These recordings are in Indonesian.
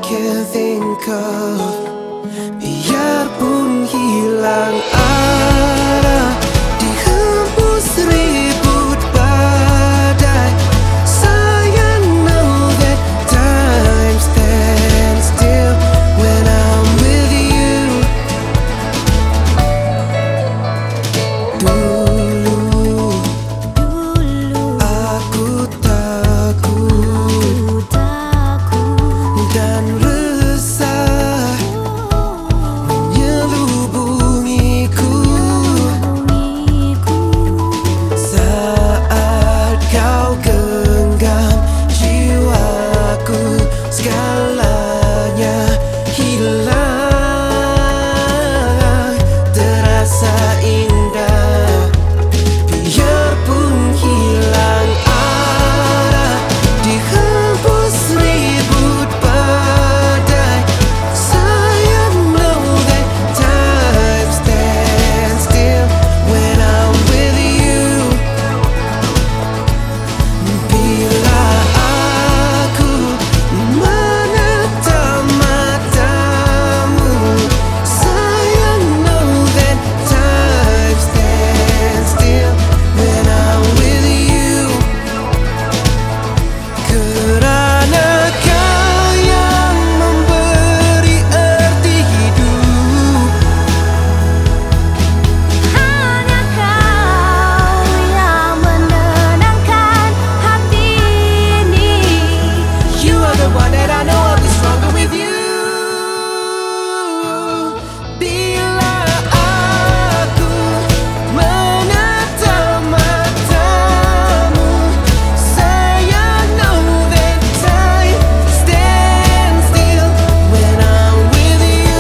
can think of. Biarpun hilang arah dihembus ribut badai, sayang know that time stands still when I'm with you. Dulu aku takut dan resah menyelubungiku saat kau genggam jiwaku. Segalanya hilang, terasa indah. Biarpun hilang arah dihembus ribut badai, sayang know that time stands still when I'm with you. Bila aku menatap matamu, sayang know that time stands still when I'm with you. Kerana kau yang memberi arti hidup, Hanya kau yang menenangkan hati ini. you are the one that I know I'll be stronger with you. Bila aku menatap matamu, sayang know that time stands still when I'm with you.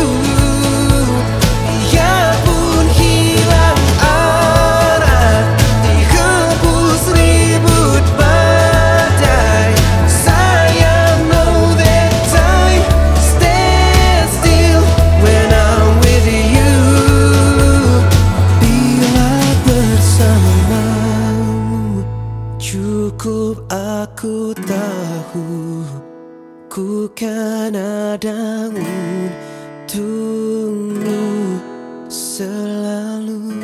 Biarpun hilang arah dihembus ribut badai, sayang know that time stands still when I'm with you. Bila bersamamu, cukup aku tahu ku kan ada untukmu selalu.